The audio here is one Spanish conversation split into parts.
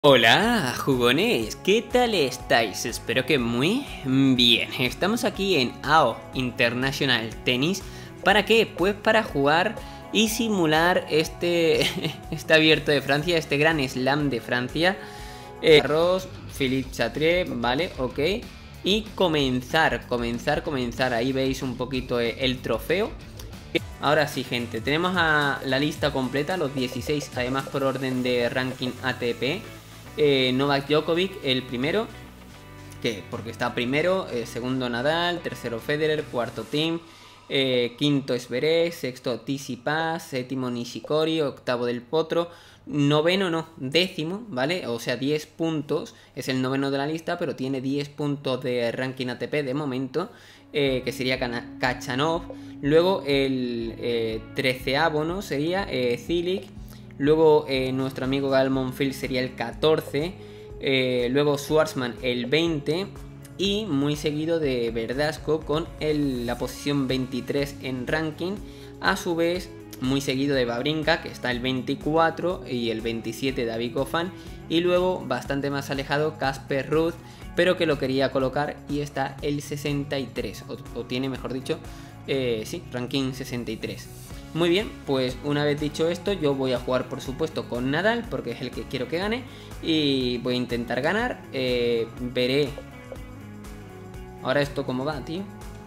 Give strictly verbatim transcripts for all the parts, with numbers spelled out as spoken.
Hola jugones, ¿qué tal estáis? Espero que muy bien. Estamos aquí en A O International Tennis. ¿Para qué? Pues para jugar y simular este, este abierto de Francia, este gran slam de Francia. Eh, Arroz, Philippe Chatrier, vale, ok. Y comenzar, comenzar, comenzar. Ahí veis un poquito el trofeo. Ahora sí, gente, tenemos a la lista completa, los dieciséis, además por orden de ranking A T P. Eh, Novak Djokovic, el primero, que porque está primero, eh, segundo Nadal, tercero Federer, cuarto Thiem, eh, quinto Zverev, sexto Tsitsipas, séptimo Nishikori, octavo Del Potro, noveno no, décimo, ¿vale? O sea, diez puntos, es el noveno de la lista, pero tiene diez puntos de ranking A T P de momento, eh, que sería Khachanov. Luego el eh, treceavo, ¿no? Sería eh, Cilic. Luego eh, nuestro amigo Gael Monfils sería el catorce. Eh, luego Schwartzman el veinte. Y muy seguido de Verdasco con el, la posición veintitrés en ranking. A su vez, muy seguido de Wawrinka, que está el veinticuatro. Y el veintisiete David Goffin. Y luego, bastante más alejado, Casper Ruud, pero que lo quería colocar y está el sesenta y tres. O, o tiene, mejor dicho, eh, sí, ranking sesenta y tres. Muy bien, pues una vez dicho esto, yo voy a jugar por supuesto con Nadal, porque es el que quiero que gane. Y voy a intentar ganar, eh, veré. Ahora esto cómo va, tío.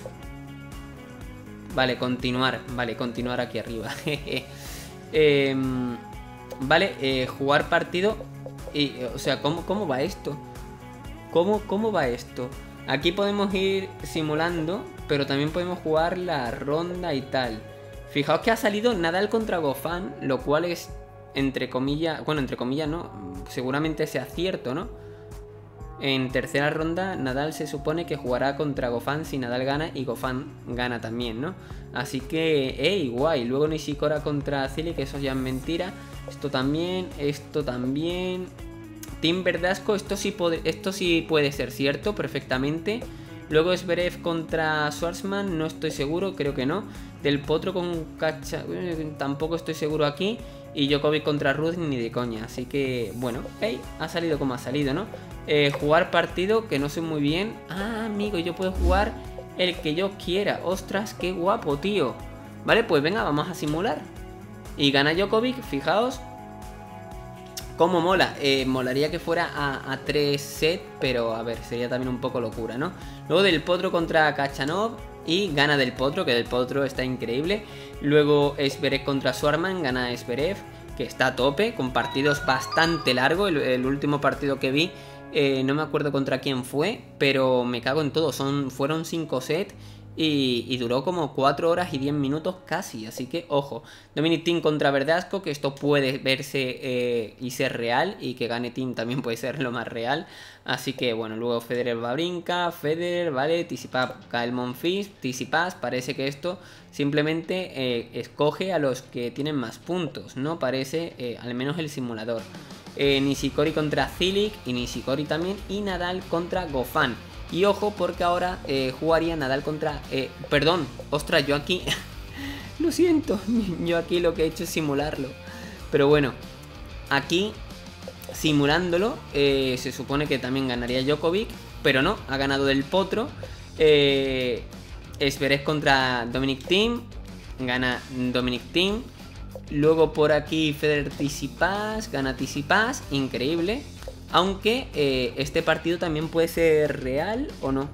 Vale, continuar, vale, continuar aquí arriba. eh, vale, eh, jugar partido. Y, o sea, ¿cómo, cómo va esto? ¿Cómo, ¿Cómo va esto? Aquí podemos ir simulando, pero también podemos jugar la ronda y tal. Fijaos que ha salido Nadal contra Goffin, lo cual es, entre comillas, bueno, entre comillas no, seguramente sea cierto, ¿no? En tercera ronda Nadal se supone que jugará contra Goffin si Nadal gana y Goffin gana también, ¿no? Así que, ey, guay. Luego Nishikori contra Cilic, que eso ya es mentira. Esto también, esto también. Thiem Verdasco, esto sí, puede, esto sí puede ser cierto perfectamente. Luego Zverev contra Schwartzman, no estoy seguro, creo que no. Del Potro con Cacha, tampoco estoy seguro aquí. Y Djokovic contra Ruud, ni de coña. Así que, bueno, hey, ha salido como ha salido, ¿no? Eh, jugar partido, que no sé muy bien. Ah, amigo, yo puedo jugar el que yo quiera. Ostras, qué guapo, tío. Vale, pues venga, vamos a simular. Y gana Djokovic, fijaos. Cómo mola, eh, molaría que fuera a, a tres sets, pero a ver, sería también un poco locura, ¿no? Luego Del Potro contra Khachanov y gana Del Potro, que Del Potro está increíble. Luego Zverev contra Schwartzman, gana Zverev, que está a tope, con partidos bastante largos. El, el último partido que vi, eh, no me acuerdo contra quién fue, pero me cago en todo, Son, fueron cinco sets. Y, y duró como cuatro horas y diez minutos casi, así que ojo. Dominic Thiem contra Verdasco, que esto puede verse eh, y ser real, y que gane Thiem también puede ser lo más real. Así que bueno, luego Federer Wawrinka, Federer, vale, Tsitsipas, Gael Monfils, Tsitsipas. Parece que esto simplemente eh, escoge a los que tienen más puntos, ¿no? Parece, eh, al menos el simulador. eh, Nishikori contra Cilic y Nishikori también, y Nadal contra Goffin. Y ojo, porque ahora eh, jugaría Nadal contra... Eh, perdón, ostras, yo aquí... lo siento, yo aquí lo que he hecho es simularlo. Pero bueno, aquí, simulándolo, eh, se supone que también ganaría Djokovic. Pero no, ha ganado Del Potro. Eh, Zverev contra Dominic Thiem. Gana Dominic Thiem. Luego por aquí Federer Tsitsipas. Gana Tsitsipas, increíble. Aunque eh, este partido también puede ser real o no.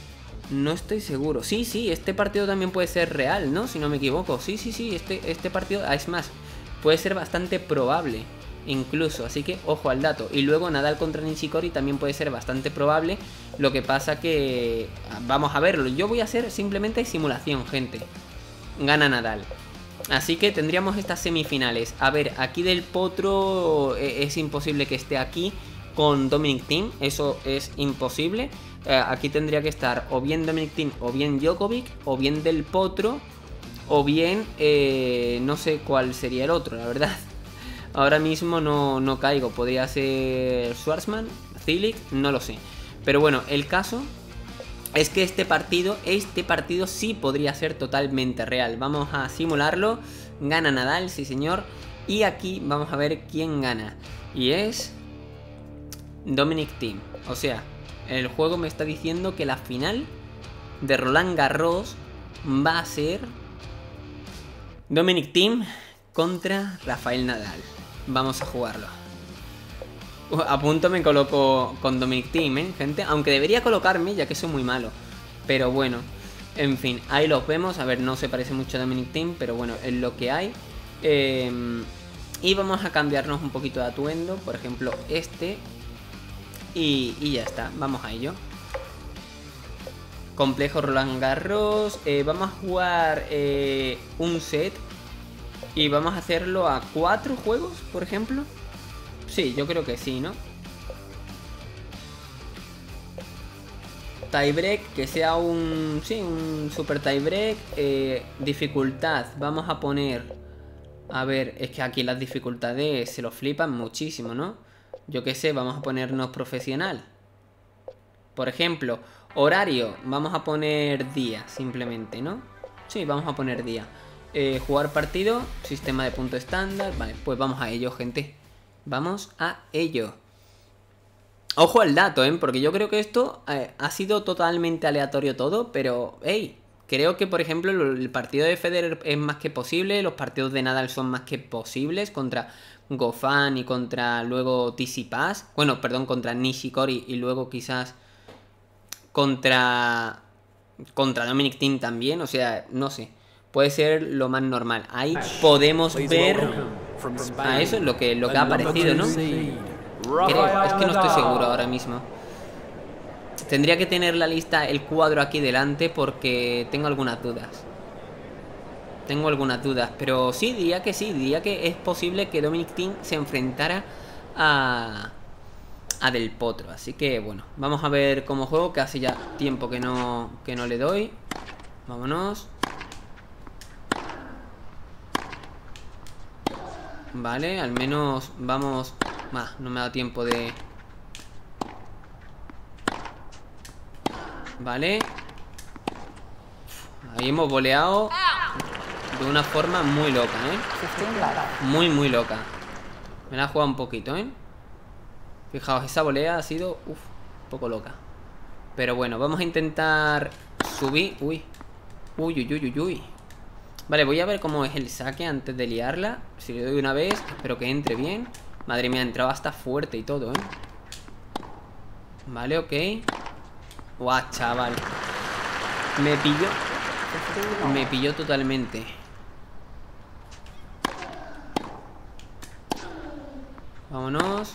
No estoy seguro. Sí, sí, este partido también puede ser real, ¿no? Si no me equivoco. Sí, sí, sí, este, este partido, es más, puede ser bastante probable incluso. Así que ojo al dato. Y luego Nadal contra Nishikori también puede ser bastante probable. Lo que pasa que... vamos a verlo. Yo voy a hacer simplemente simulación, gente. Gana Nadal. Así que tendríamos estas semifinales. A ver, aquí Del Potro eh, es imposible que esté aquí con Dominic Thiem, eso es imposible. eh, Aquí tendría que estar o bien Dominic Thiem, o bien Djokovic, o bien Del Potro, o bien, eh, no sé cuál sería el otro, la verdad. Ahora mismo no, no caigo, podría ser Schwartzman, Cilic, no lo sé. Pero bueno, el caso es que este partido, este partido sí podría ser totalmente real. Vamos a simularlo. Gana Nadal, sí señor. Y aquí vamos a ver quién gana. Y es... Dominic Thiem. O sea, el juego me está diciendo que la final de Roland Garros va a ser Dominic Thiem contra Rafael Nadal. Vamos a jugarlo. Uh, a punto me coloco con Dominic Thiem, ¿eh, gente? Aunque debería colocarme, ya que soy muy malo. Pero bueno, en fin, ahí los vemos. A ver, no se parece mucho a Dominic Thiem, pero bueno, es lo que hay. Eh, y vamos a cambiarnos un poquito de atuendo. Por ejemplo, este. Y, y ya está, vamos a ello. Complejo Roland Garros. eh, Vamos a jugar eh, un set. Y vamos a hacerlo a cuatro juegos, por ejemplo. Sí, yo creo que sí, ¿no? Tiebreak, que sea un... Sí, un super tiebreak. eh, Dificultad, vamos a poner... A ver, es que aquí las dificultades se lo flipan muchísimo, ¿no? Yo qué sé, vamos a ponernos profesional. Por ejemplo, horario, vamos a poner día, simplemente, ¿no? Sí, vamos a poner día. eh, Jugar partido, sistema de punto estándar. Vale, pues vamos a ello, gente. Vamos a ello. Ojo al dato, ¿eh? Porque yo creo que esto eh, ha sido totalmente aleatorio todo. Pero, hey, creo que, por ejemplo, el partido de Federer es más que posible. Los partidos de Nadal son más que posibles. Contra Goffin y contra luego Tsitsipas. Bueno, perdón, contra Nishikori. Y luego quizás contra Contra Dominic Thiem también. O sea, no sé, puede ser lo más normal. Ahí podemos ver. Ah, eso es lo que, lo que ha aparecido, ¿no? Creo, es que no estoy seguro ahora mismo. Tendría que tener la lista, el cuadro aquí delante, porque tengo algunas dudas. Tengo algunas dudas, pero sí, diría que sí. Diría que es posible que Dominic Thiem se enfrentara a... a Del Potro. Así que bueno, vamos a ver cómo juego, que hace ya tiempo que no, que no le doy. Vámonos. Vale, al menos vamos... Ah, no me ha dado tiempo de... Vale. Ahí hemos voleado de una forma muy loca, ¿eh? Muy, muy loca. Me la ha jugado un poquito, ¿eh? Fijaos, esa volea ha sido... Uf, un poco loca. Pero bueno, vamos a intentar subir... Uy. Uy, uy, uy, uy, uy. Vale, voy a ver cómo es el saque antes de liarla. Si le doy una vez, espero que entre bien. Madre mía, ha entrado hasta fuerte y todo, ¿eh? Vale, ok. Guau, chaval. Me pilló. Me pilló totalmente. Vámonos.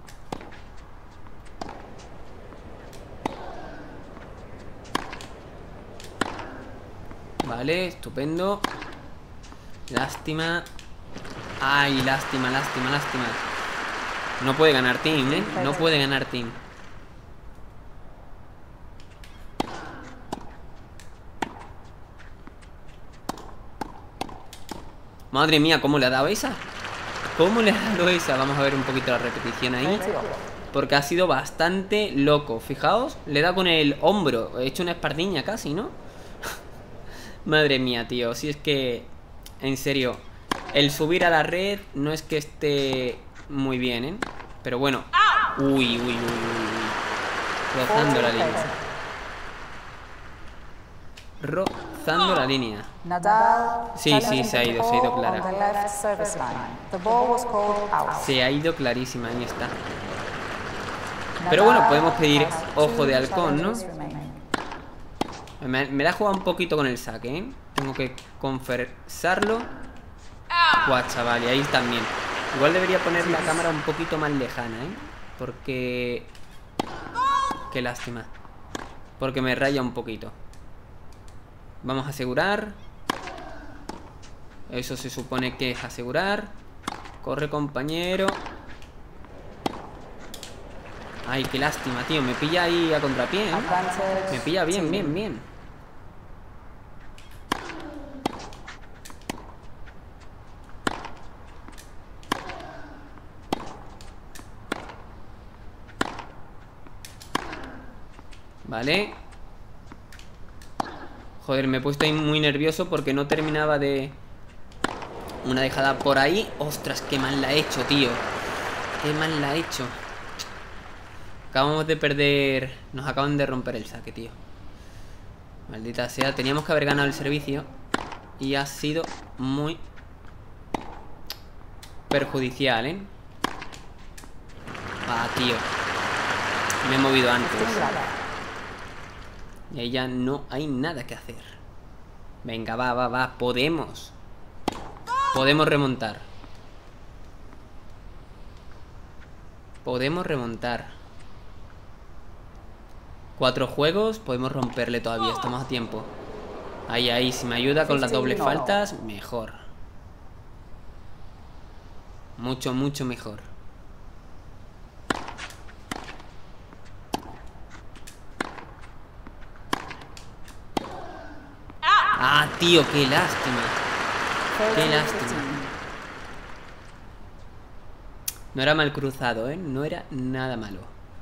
Vale, estupendo. Lástima. Ay, lástima, lástima, lástima. No puede ganar Thiem, ¿eh? No puede ganar Thiem. Madre mía, ¿cómo le ha dado esa? ¿Cómo le ha dado esa? Vamos a ver un poquito la repetición ahí, porque ha sido bastante loco. Fijaos, le da con el hombro. He hecho una espardiña casi, ¿no? Madre mía, tío. Si es que... En serio, el subir a la red no es que esté muy bien, ¿eh? Pero bueno. Uy, uy, uy, uy, uy. Rozando la línea. Rozando la línea. Sí, sí, se ha ido, se ha ido clara. Se ha ido clarísima, ahí está. Pero bueno, podemos pedir ojo de halcón, ¿no? Me, me la he jugado un poquito con el saque, ¿eh? Tengo que confesarlo. Guau, chaval, y ahí también. Igual debería poner la cámara un poquito más lejana, ¿eh? Porque... Qué lástima. Porque me raya un poquito. Vamos a asegurar. Eso se supone que es asegurar. Corre, compañero. Ay, qué lástima, tío. Me pilla ahí a contrapié, ¿eh? Me pilla bien, bien, bien. Vale. Joder, me he puesto ahí muy nervioso porque no terminaba de... Una dejada por ahí. Ostras, qué mal la he hecho, tío. Qué mal la he hecho. Acabamos de perder... Nos acaban de romper el saque, tío. Maldita sea. Teníamos que haber ganado el servicio. Y ha sido muy perjudicial, ¿eh? Ah, tío. Me he movido antes. Y ahí ya no hay nada que hacer. Venga, va, va, va. Podemos. Podemos remontar. Podemos remontar. Cuatro juegos. Podemos romperle todavía. Estamos a tiempo. Ahí, ahí. Si me ayuda con las dobles faltas, mejor. Mucho, mucho mejor. Ah, tío, qué lástima. Qué lástima. No era mal cruzado, ¿eh? No era nada malo.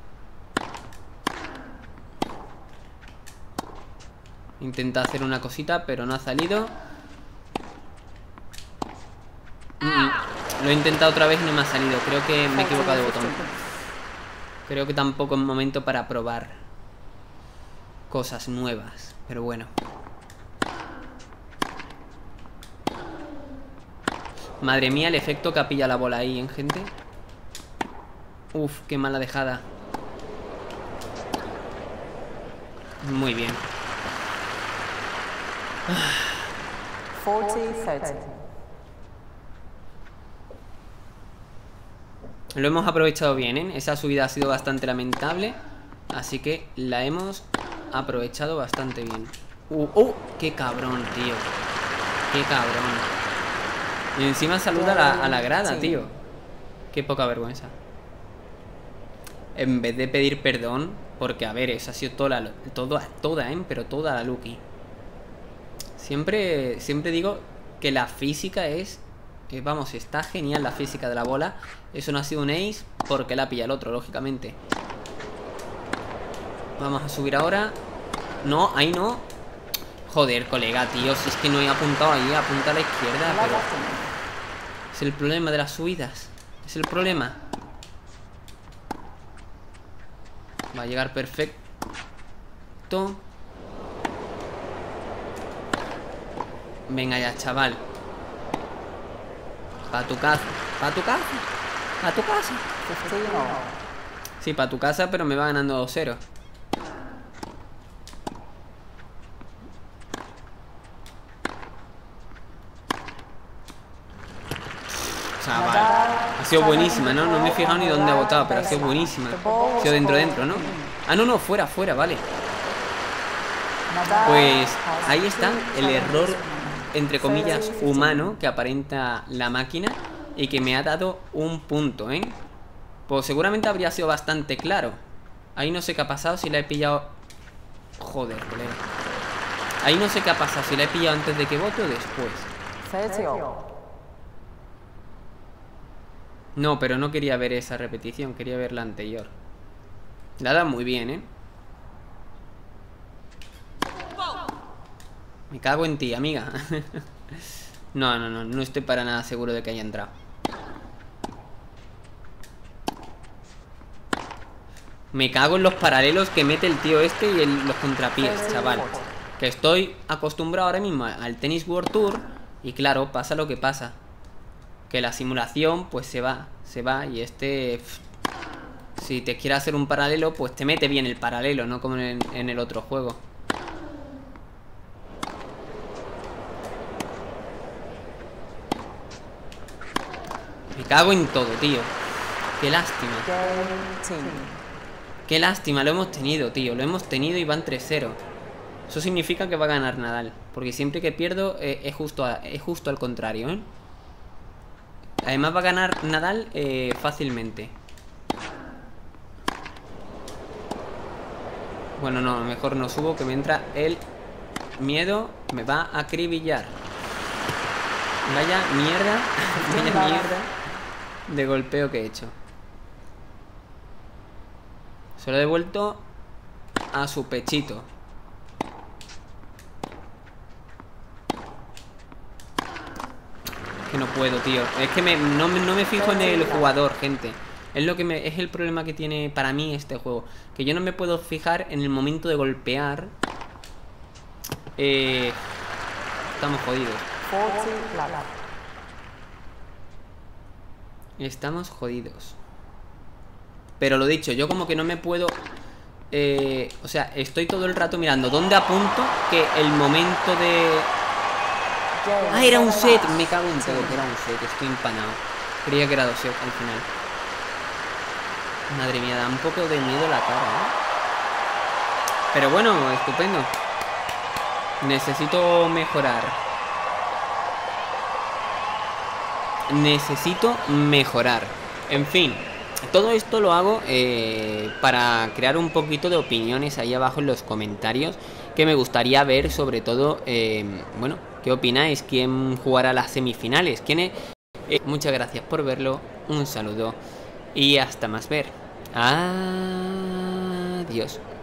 Intenta hacer una cosita, pero no ha salido. Mm, lo he intentado otra vez y no me ha salido. Creo que me he equivocado de botón. Creo que tampoco es momento para probar cosas nuevas. Pero bueno. Madre mía, el efecto que ha pillado la bola ahí, ¿eh, gente? Uf, qué mala dejada. Muy bien. Lo hemos aprovechado bien, ¿eh? Esa subida ha sido bastante lamentable. Así que la hemos aprovechado bastante bien. Uh, ¡Uh! ¡Qué cabrón, tío! ¡Qué cabrón! Y encima saluda a la, a la grada, tío. Qué poca vergüenza. En vez de pedir perdón, porque a ver, esa ha sido toda la, todo, toda, ¿eh? Pero toda la Lucky. Siempre, siempre digo que la física es, eh, vamos, está genial la física de la bola. Eso no ha sido un ace porque la pilla el otro, lógicamente. Vamos a subir ahora. No, ahí no. Joder, colega, tío, si es que no he apuntado ahí, apunta a la izquierda, pero... Es el problema de las subidas. Es el problema. Va a llegar perfecto. Venga ya, chaval. Pa' tu casa. Pa' tu casa. Pa' tu casa. Sí, pa' tu casa, pero me va ganando dos cero. Chaval, ha sido buenísima, ¿no? No me he fijado ni dónde ha botado, pero ha sido buenísima. Ha sido dentro, dentro, ¿no? Ah, no, no, fuera, fuera, vale. Pues ahí está el error, entre comillas, humano que aparenta la máquina y que me ha dado un punto, ¿eh? Pues seguramente habría sido bastante claro. Ahí no sé qué ha pasado, si la he pillado... Joder, colega. Ahí no sé qué ha pasado, si la he pillado antes de que vote o después. No, pero no quería ver esa repetición, quería ver la anterior. La da muy bien, ¿eh? Me cago en ti, amiga. No, no, no, no estoy para nada seguro de que haya entrado. Me cago en los paralelos que mete el tío este y en los contrapiés, chaval. Que estoy acostumbrado ahora mismo al Tennis World Tour y claro, pasa lo que pasa. Que la simulación pues se va, se va y este... Pff, si te quiere hacer un paralelo, pues te mete bien el paralelo, no como en, en el otro juego. Me cago en todo, tío. Qué lástima. Qué lástima, lo hemos tenido, tío. Lo hemos tenido y van tres cero. Eso significa que va a ganar Nadal. Porque siempre que pierdo eh, es, justo a, es justo al contrario, ¿eh? Además va a ganar Nadal eh, fácilmente. Bueno, no, mejor no subo, que me entra el miedo. Me va a acribillar. Vaya mierda. Vaya mierda de golpeo que he hecho. Se lo he devuelto a su pechito. Que no puedo, tío. Es que me, no, no me fijo en el jugador, gente. Es lo que me, es el problema que tiene para mí este juego. Que yo no me puedo fijar en el momento de golpear. Eh, estamos jodidos. Estamos jodidos. Pero lo dicho, yo como que no me puedo... Eh, o sea, estoy todo el rato mirando dónde apunto que el momento de... Ah, era un set. Me cago en todo, que era un set. Estoy empanado. Creía que era dos sets al final. Madre mía, da un poco de miedo la cara, ¿eh? Pero bueno, estupendo. Necesito mejorar. Necesito mejorar. En fin, todo esto lo hago eh, para crear un poquito de opiniones ahí abajo en los comentarios, que me gustaría ver sobre todo, eh, bueno, ¿qué opináis? ¿Quién jugará las semifinales? ¿Quién es? Eh, muchas gracias por verlo, un saludo y hasta más ver. Adiós.